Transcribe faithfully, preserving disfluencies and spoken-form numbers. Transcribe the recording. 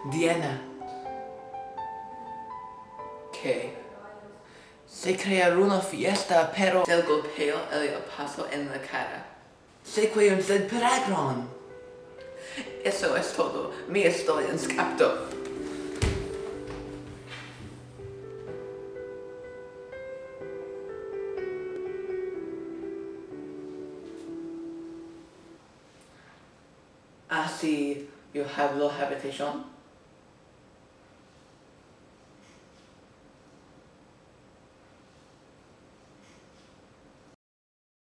Diana, que se crearon una fiesta, pero se golpeó el paso en la cara. Se fue un peregrino. Eso es todo. Me estoy escapando. Así yo hablo habitación.